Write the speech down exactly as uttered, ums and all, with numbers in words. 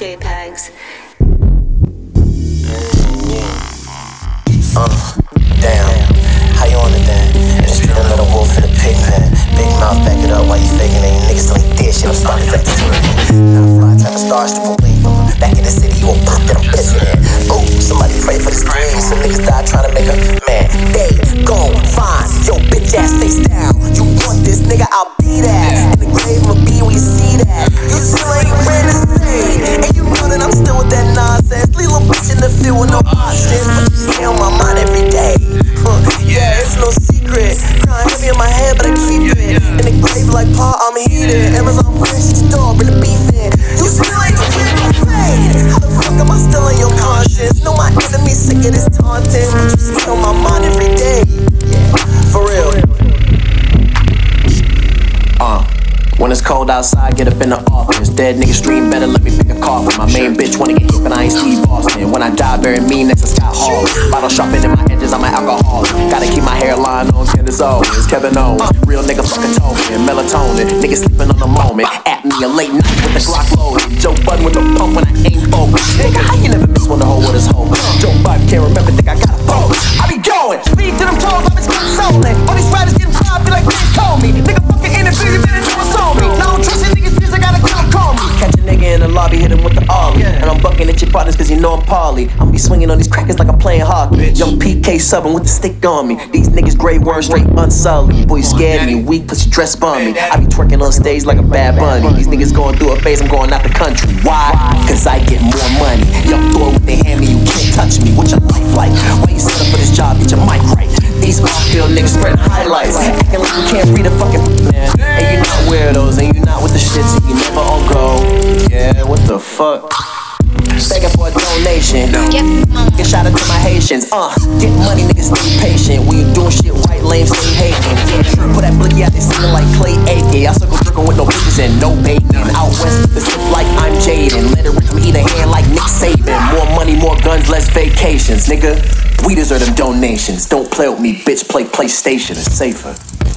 Jpegs. Uh, damn, how you on it then? In the street, a little wolf in a pig pen. Big mouth, back it up while you faking it. You niggas still ain't dead shit, I'm starting to to it. Now fly, trying to start, strip away from her. Back in the city, you won't pop that I'm pissing it. Oh, somebody pray for this grave. Some niggas die trying to make a man. They gon' find your bitch ass face down. You want this nigga, I'll be that. In the grave, I'ma be where you see that. You still ain't ready to say. And you know that I'm still with that nonsense. Leave little bitch in the field with no options. But you stay on my mind every day. Huh, yeah, it's no secret. Crying heavy in my head, but I keep it. In the grave like Paul, I'm heated. Amazon fresh, it's your door, bring the beef in. You still ain't ready to say. How the fuck am I still in your conscience? Know my enemies sick of this taunting. But you stay on my mind every day. Yeah, for real. Uh, when it's cold outside, get up in the office. Dead nigga stream, better let me pick a coffin. My main bitch wanna get hit, but I ain't Steve Austin. When I die, bury me next to Scott Hall. Bottle shopping in my edges, I'm an alcoholic. Gotta keep my hairline on, kid as always. Kevin Owens, real nigga fucking token. Melatonin, nigga sleeping on the moment. At me a late night with the Glock loaded. Joe Budden with the pump when I ain't focused. Nigga, how you never miss when the whole world is home? Joe Budden can't remember, think I got a phone. I be going, speed to them toes, I'm just consoling. All these riders getting fried, feel like they told me. Nigga fucking interview, you better do what's on me. Now I don't trust you niggas, I gotta kill him, call me. Catch a nigga in the lobby, hit him with the ollie. And I'm bucking at your partners cause you know I'm Paulie. I'm be swinging on these crackers like I'm playing hockey. Young P K subbing with the stick on me. These niggas gray words straight unsullied. Boy, you scared me, weak, plus you dress bum me. I be twerking on stage like a bad bunny. These niggas going through a phase, I'm going out the country. Why? Cause I get more money. Young Thor with their hand me, you can't touch me. What's your life like? Why you set up for this job? Get your mic right. These off-field niggas spreading highlights, acting like you can't read a fucking man. And you not weirdos, and you not with the shit, so you never on go. Yeah, what the fuck? Begging for a donation. Get shout out to my Haitians. Uh, get money, niggas stay patient. When you doing shit right, lame, stay hating. Yeah, put that blicky out there singing like Clay Aiken. I circle jerking with no bitches and no bacon. Out west, the slip like I'm Jaden. Let it rip from either hand like Nick Saban. More money, more guns, less vacations, nigga. We deserve them donations. Don't play with me, bitch. Play PlayStation. It's safer.